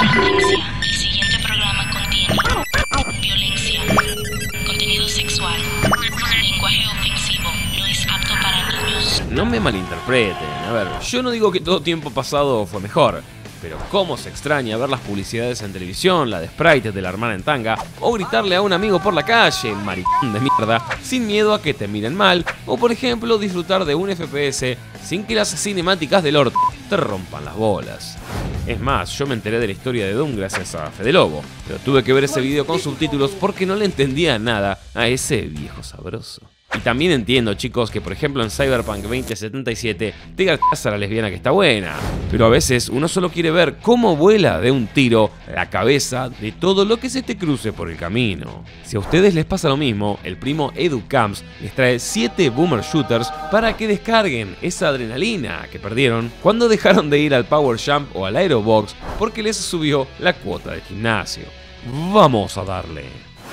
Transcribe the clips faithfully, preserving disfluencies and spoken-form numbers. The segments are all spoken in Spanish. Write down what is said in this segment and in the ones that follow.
Advertencia. El siguiente programa contiene violencia, contenido sexual, lenguaje ofensivo, no es apto para niños. No me malinterpreten, a ver, yo no digo que todo tiempo pasado fue mejor, pero cómo se extraña ver las publicidades en televisión, la de Sprite de la hermana en tanga, o gritarle a un amigo por la calle, maricón de mierda, sin miedo a que te miren mal, o por ejemplo disfrutar de un F P S sin que las cinemáticas del orto te rompan las bolas. Es más, yo me enteré de la historia de Doom gracias a Fede Lobo, pero tuve que ver ese video con subtítulos porque no le entendía nada a ese viejo sabroso. Y también entiendo, chicos, que por ejemplo en Cyberpunk veinte setenta y siete te digas a la lesbiana que está buena, pero a veces uno solo quiere ver cómo vuela de un tiro la cabeza de todo lo que se te cruce por el camino. Si a ustedes les pasa lo mismo, el primo EduCamps les trae siete boomer shooters para que descarguen esa adrenalina que perdieron cuando dejaron de ir al Power Jump o al Aerobox porque les subió la cuota del gimnasio. Vamos a darle.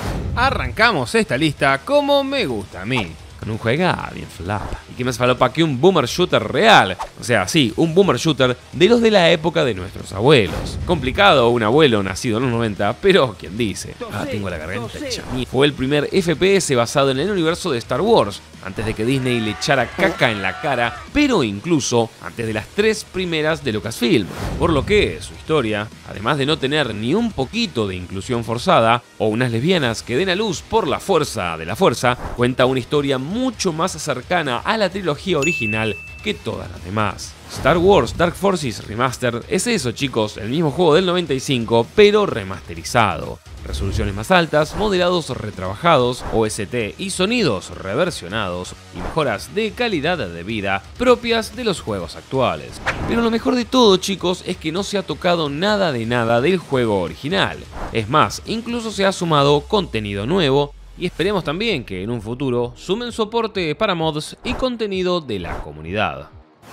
Arrancamos esta lista como me gusta a mí. Con un juega bien flapa. ¿Y qué más falopa que un boomer shooter real? O sea, sí, un boomer shooter de los de la época de nuestros abuelos. Complicado un abuelo nacido en los noventa, pero ¿quién dice? Ah, tengo la garganta hecha. Fue el primer F P S basado en el universo de Star Wars, antes de que Disney le echara caca en la cara, pero incluso antes de las tres primeras de Lucasfilm. Por lo que su historia, además de no tener ni un poquito de inclusión forzada, o unas lesbianas que den a luz por la fuerza de la fuerza, cuenta una historia mucho más cercana a la trilogía original que todas las demás. Star Wars Dark Forces Remastered es eso, chicos, el mismo juego del noventa y cinco, pero remasterizado. Resoluciones más altas, modelados retrabajados, O S T y sonidos reversionados, y mejoras de calidad de vida propias de los juegos actuales. Pero lo mejor de todo, chicos, es que no se ha tocado nada de nada del juego original. Es más, incluso se ha sumado contenido nuevo, y esperemos también que en un futuro sumen soporte para mods y contenido de la comunidad.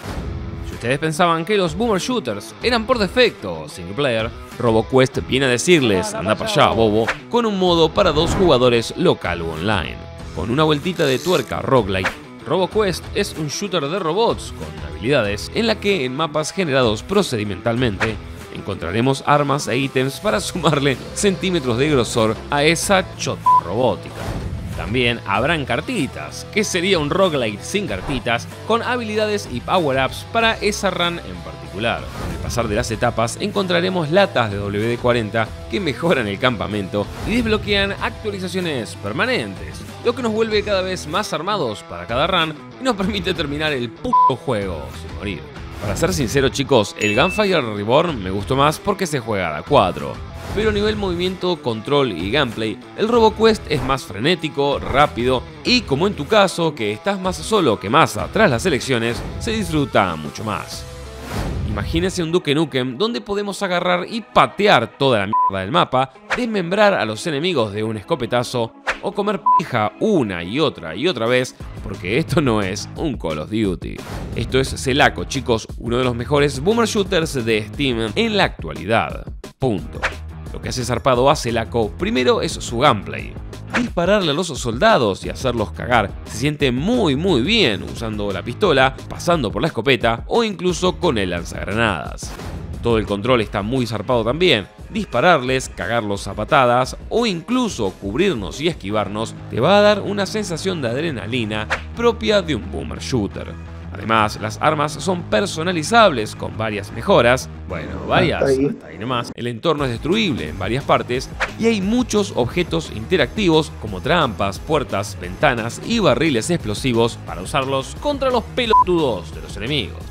Si ustedes pensaban que los boomer shooters eran por defecto single player, RoboQuest viene a decirles, anda para allá bobo, con un modo para dos jugadores local u online. Con una vueltita de tuerca roguelike, RoboQuest es un shooter de robots con habilidades en la que en mapas generados procedimentalmente encontraremos armas e ítems para sumarle centímetros de grosor a esa chota robótica. También habrán cartitas, que sería un roguelite sin cartitas, con habilidades y power-ups para esa run en particular. Con el pasar de las etapas encontraremos latas de W D cuarenta que mejoran el campamento y desbloquean actualizaciones permanentes, lo que nos vuelve cada vez más armados para cada run y nos permite terminar el puto juego sin morir. Para ser sincero, chicos, el Gunfire Reborn me gustó más porque se juega a cuatro. Pero a nivel movimiento, control y gameplay, el RoboQuest es más frenético, rápido y, como en tu caso, que estás más solo que más tras las elecciones, se disfruta mucho más. Imagínense un Duke Nukem donde podemos agarrar y patear toda la mierda del mapa, desmembrar a los enemigos de un escopetazo o comer pija una y otra y otra vez, porque esto no es un Call of Duty. Esto es Celaco, chicos, uno de los mejores boomer shooters de Steam en la actualidad. Punto. Lo que hace zarpado a Celaco primero es su gameplay. Dispararle a los soldados y hacerlos cagar se siente muy muy bien usando la pistola, pasando por la escopeta o incluso con el lanzagranadas. Todo el control está muy zarpado también. Dispararles, cagarlos a patadas o incluso cubrirnos y esquivarnos te va a dar una sensación de adrenalina propia de un boomer shooter. Además, las armas son personalizables con varias mejoras, bueno, varias, hasta ahí. hasta ahí nomás. El entorno es destruible en varias partes y hay muchos objetos interactivos como trampas, puertas, ventanas y barriles explosivos para usarlos contra los pelotudos de los enemigos.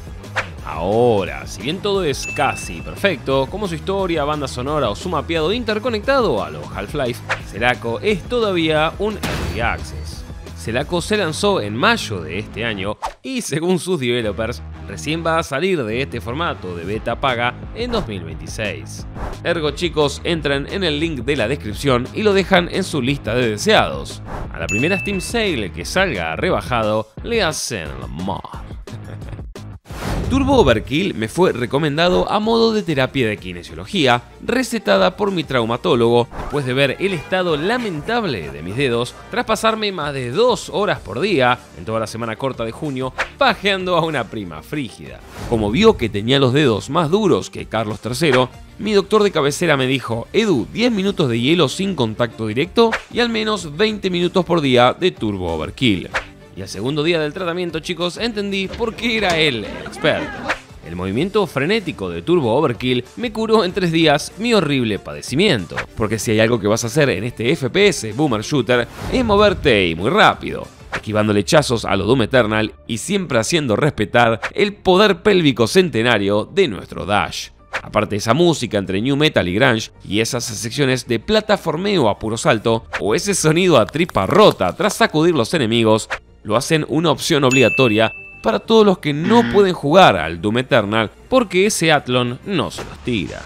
Ahora, si bien todo es casi perfecto, como su historia, banda sonora o su mapeado interconectado a los Half-Life, Celaco es todavía un Early Access. Celaco se lanzó en mayo de este año y, según sus developers, recién va a salir de este formato de beta paga en dos mil veintiséis. Ergo, chicos, entran en el link de la descripción y lo dejan en su lista de deseados. A la primera Steam Sale que salga rebajado, le hacen el mod. Turbo Overkill me fue recomendado a modo de terapia de kinesiología, recetada por mi traumatólogo después de ver el estado lamentable de mis dedos tras pasarme más de dos horas por día en toda la semana corta de junio pajeando a una prima frígida. Como vio que tenía los dedos más duros que Carlos tercero, mi doctor de cabecera me dijo: Edu, diez minutos de hielo sin contacto directo y al menos veinte minutos por día de Turbo Overkill. Y al segundo día del tratamiento, chicos, entendí por qué era él el experto. El movimiento frenético de Turbo Overkill me curó en tres días mi horrible padecimiento. Porque si hay algo que vas a hacer en este F P S Boomer Shooter es moverte y muy rápido, esquivando lechazos a lo Doom Eternal y siempre haciendo respetar el poder pélvico centenario de nuestro dash. Aparte, esa música entre new metal y grunge y esas secciones de plataformeo a puro salto o ese sonido a tripa rota tras sacudir los enemigos lo hacen una opción obligatoria para todos los que no pueden jugar al Doom Eternal porque ese Athlon no se los tira.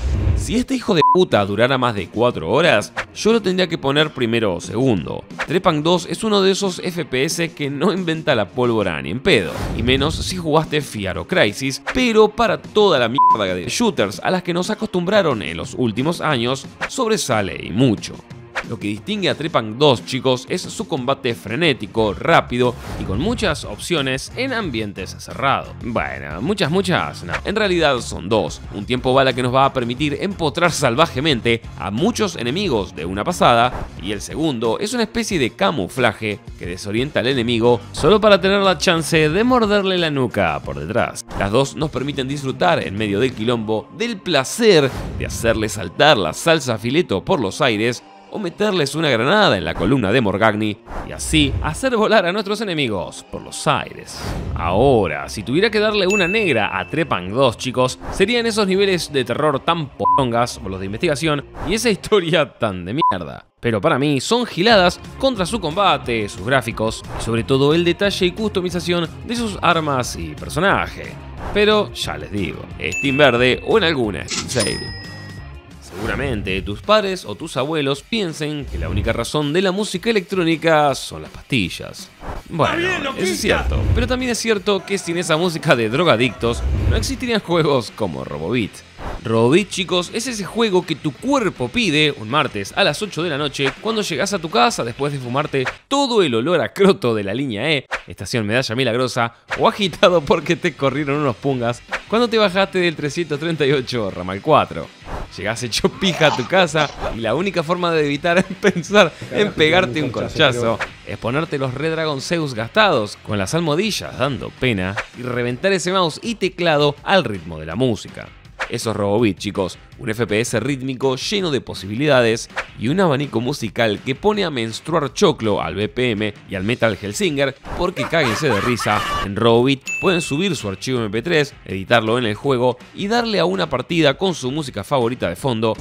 Si este hijo de puta durara más de cuatro horas, yo lo tendría que poner primero o segundo. Trepang dos es uno de esos F P S que no inventa la pólvora ni en pedo, y menos si jugaste Fear o Crysis, pero para toda la mierda de shooters a las que nos acostumbraron en los últimos años, sobresale y mucho. Lo que distingue a Trepang dos, chicos, es su combate frenético, rápido y con muchas opciones en ambientes cerrados. Bueno, muchas, muchas, no. En realidad son dos. Un tiempo bala que nos va a permitir empotrar salvajemente a muchos enemigos de una pasada, y el segundo es una especie de camuflaje que desorienta al enemigo solo para tener la chance de morderle la nuca por detrás. Las dos nos permiten disfrutar en medio del quilombo del placer de hacerle saltar la salsa fileto por los aires o meterles una granada en la columna de Morgagni y así hacer volar a nuestros enemigos por los aires. Ahora, si tuviera que darle una negra a Trepang dos, chicos, serían esos niveles de terror tan porongas o los de investigación y esa historia tan de mierda. Pero para mí son giladas contra su combate, sus gráficos y sobre todo el detalle y customización de sus armas y personaje. Pero ya les digo, Steam verde o en alguna Steam Sale. Seguramente tus padres o tus abuelos piensen que la única razón de la música electrónica son las pastillas. Bueno, eso es cierto, pero también es cierto que sin esa música de drogadictos no existirían juegos como Robobeat. Robobeat, chicos, es ese juego que tu cuerpo pide un martes a las ocho de la noche cuando llegas a tu casa después de fumarte todo el olor a croto de la línea E, estación Medalla Milagrosa, o agitado porque te corrieron unos pungas cuando te bajaste del trescientos treinta y ocho ramal cuatro. Llegás hecho pija a tu casa y la única forma de evitar pensar en pegarte un corchazo es ponerte los Red Dragon Zeus gastados con las almohadillas dando pena y reventar ese mouse y teclado al ritmo de la música. Eso es Robobeat, chicos, un F P S rítmico lleno de posibilidades y un abanico musical que pone a menstruar choclo al B P M y al Metal Hellsinger porque cáguense de risa. En Robobeat pueden subir su archivo eme pe tres, editarlo en el juego y darle a una partida con su música favorita de fondo.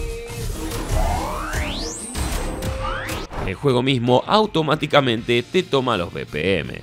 El juego mismo automáticamente te toma los B P M.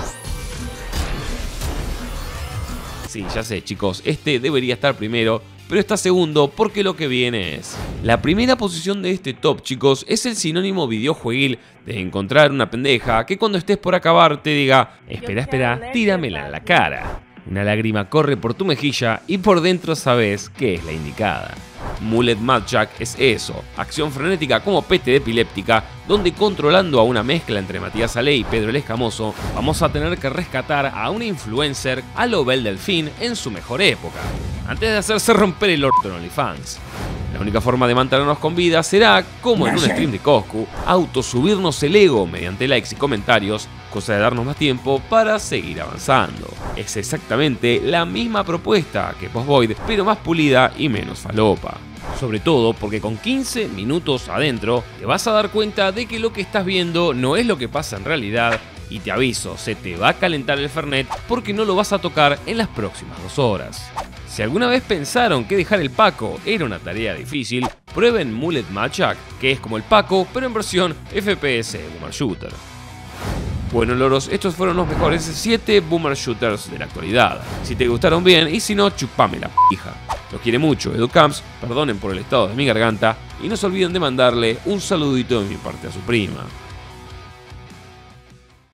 Sí, ya sé, chicos, este debería estar primero, pero está segundo porque lo que viene es... La primera posición de este top, chicos, es el sinónimo videojueguil de encontrar una pendeja que cuando estés por acabar te diga: espera, espera, tíramela en la cara. Una lágrima corre por tu mejilla y por dentro sabes que es la indicada. Mullet Madjack es eso, acción frenética como peste de epiléptica, donde controlando a una mezcla entre Matías Ale y Pedro el Escamoso, vamos a tener que rescatar a una influencer a lo Belle Delfín en su mejor época, antes de hacerse romper el orto en OnlyFans. La única forma de mantenernos con vida será, como en un stream de Coscu, autosubirnos el ego mediante likes y comentarios, cosa de darnos más tiempo para seguir avanzando. Es exactamente la misma propuesta que Postvoid, pero más pulida y menos falopa. Sobre todo porque con quince minutos adentro te vas a dar cuenta de que lo que estás viendo no es lo que pasa en realidad, y te aviso, se te va a calentar el Fernet porque no lo vas a tocar en las próximas dos horas. Si alguna vez pensaron que dejar el Paco era una tarea difícil, prueben Mullet Madjack, que es como el Paco pero en versión F P S Boomer Shooter. Bueno, loros, estos fueron los mejores siete Boomer Shooters de la actualidad. Si te gustaron bien, y si no, chupame la pija. Los quiere mucho EduCamps, perdonen por el estado de mi garganta, y no se olviden de mandarle un saludito de mi parte a su prima.